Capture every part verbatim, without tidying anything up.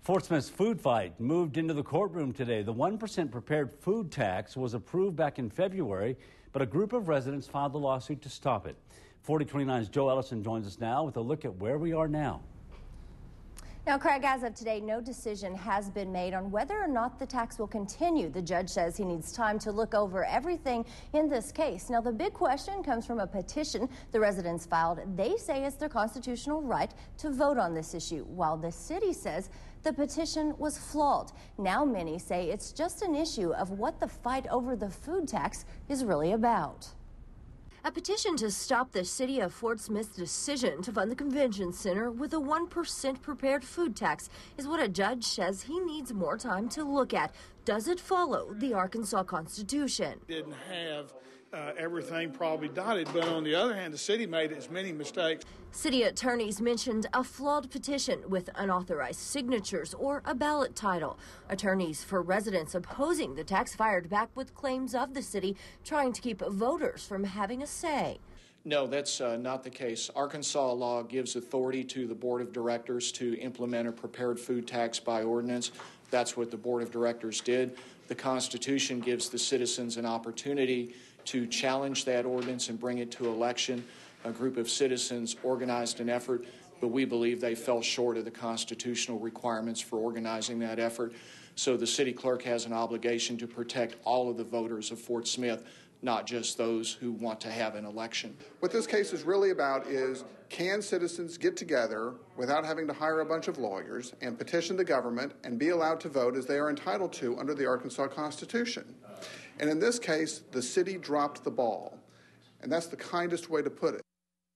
Fort Smith's food fight moved into the courtroom today. The one percent prepared food tax was approved back in February, but a group of residents filed the lawsuit to stop it. forty twenty-nine's Joe Ellison joins us now with a look at where we are now. Now, Craig, as of today, no decision has been made on whether or not the tax will continue. The judge says he needs time to look over everything in this case. Now, the big question comes from a petition the residents filed. They say it's their constitutional right to vote on this issue, while the city says the petition was flawed. Now, many say it's just an issue of what the fight over the food tax is really about. A petition to stop the city of Fort Smith's decision to fund the convention center with a one percent prepared food tax is what a judge says he needs more time to look at. Does it follow the Arkansas Constitution? Didn't have uh, everything probably dotted, but on the other hand, the city made as many mistakes. City attorneys mentioned a flawed petition with unauthorized signatures or a ballot title. Attorneys for residents opposing the tax fired back with claims of the city trying to keep voters from having a say. No, that's uh, not the case. Arkansas law gives authority to the Board of Directors to implement a prepared food tax by ordinance. That's what the Board of Directors did. The Constitution gives the citizens an opportunity to challenge that ordinance and bring it to election. A group of citizens organized an effort, but we believe they fell short of the constitutional requirements for organizing that effort. So the city clerk has an obligation to protect all of the voters of Fort Smith, not just those who want to have an election. What this case is really about is, can citizens get together without having to hire a bunch of lawyers and petition the government and be allowed to vote as they are entitled to under the Arkansas Constitution? And in this case, the city dropped the ball. And that's the kindest way to put it.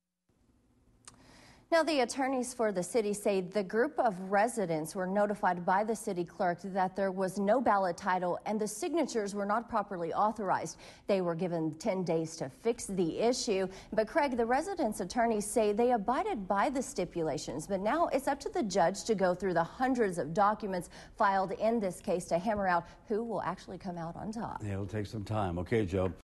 Now, the attorneys for the city say the group of residents were notified by the city clerk that there was no ballot title and the signatures were not properly authorized. They were given ten days to fix the issue. But, Craig, the residents' attorneys say they abided by the stipulations. But now it's up to the judge to go through the hundreds of documents filed in this case to hammer out who will actually come out on top. Yeah, it'll take some time. Okay, Joe.